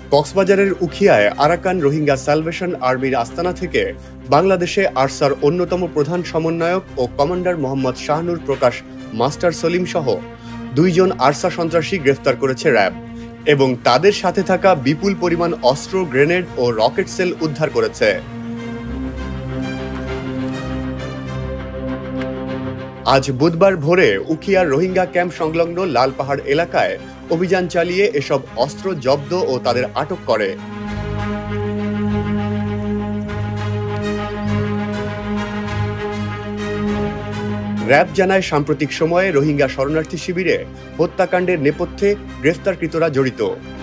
কক্সবাজারের উখিয়ায় Arakan Rohingya salvation আর্মির আস্তানা থেকে বাংলাদেশে আরসার অন্যতম প্রধান সমন্বয়ক ও কমান্ডার মোহাম্মদ শাহনুর প্রকাশ মাস্টার সলিম সহ 2 জন আরসা সন্ত্রাসী গ্রেফতার করেছে র্যাব এবং তাদের সাথে থাকা বিপুল পরিমাণ অস্ত্র, গ্রেনেড ও রকেট সেল উদ্ধার করেছে। আজ বুধবার ভোরে উখিয়ার রোহিঙ্গা ক্যাম্প সংলগ্ন লাল পাহাড় এলাকায় অভিযান চালিয়ে এসব অস্ত্র জব্দ ও তাদের আটক করে। র্যাব জানায়, সাম্প্রতিক সময়ে রোহিঙ্গা শরণার্থী শিবিরে হত্যাকাণ্ডের নেপথ্যে গ্রেফতারকৃতরা জড়িত।